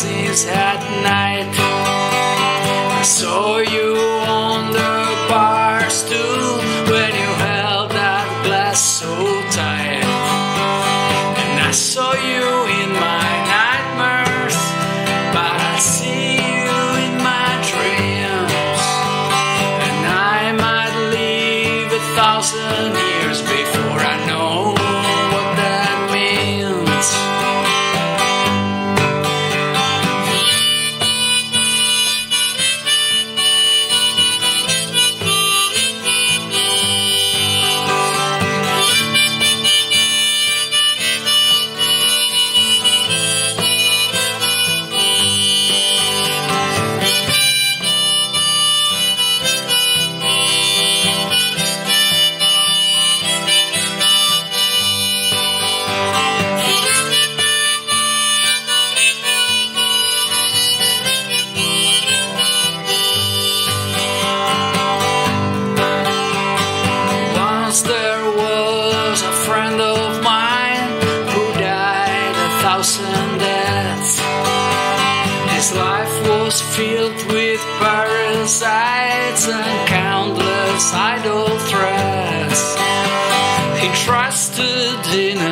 magazines at night. I saw you on the bar stool when you held that glass so tight. And I saw you in my nightmares, but I see you in my dreams. And I might live 1,000 years before I know what that means. There was a friend of mine who died 1,000 deaths. His life was filled with parasites and countless idle threats. He trusted in